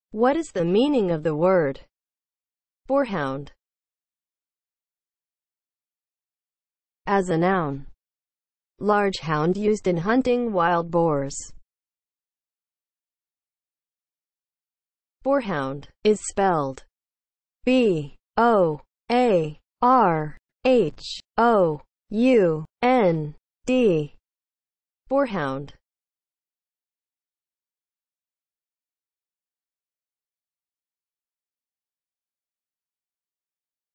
What is the meaning of the word boarhound? As a noun, large hound used in hunting wild boars. Boarhound is spelled B-O-A-R-H-O-U-N-D. Boarhound